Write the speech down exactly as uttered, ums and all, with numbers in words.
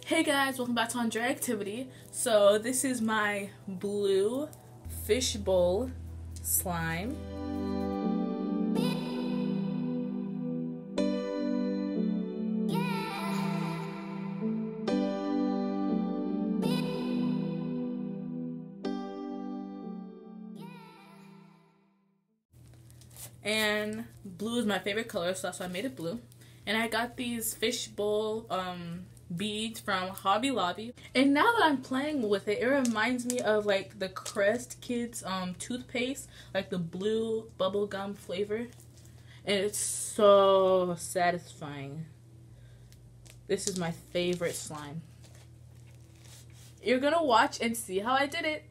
Hey guys, welcome back to Andre Activity. So this is my blue fishbowl slime. And blue is my favorite color, so that's why I made it blue. And I got these fishbowl um beads from Hobby Lobby, and now that I'm playing with it, it reminds me of like the Crest Kids um toothpaste, like the blue bubblegum flavor, and it's so satisfying. This is my favorite slime. You're gonna watch and see how I did it.